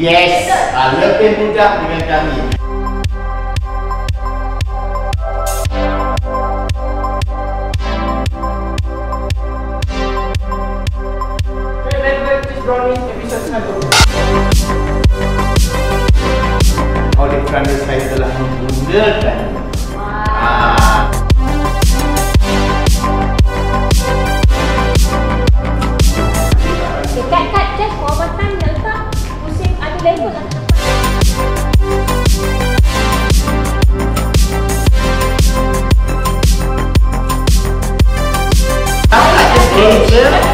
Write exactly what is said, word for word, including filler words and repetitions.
Yes, ah, lebih mudah dengan kami. Brownies episode satu. Oleh kerana saya telah menggunakan ah. Dekat kat just for one time nak letak musim ada level lah. Apa nak just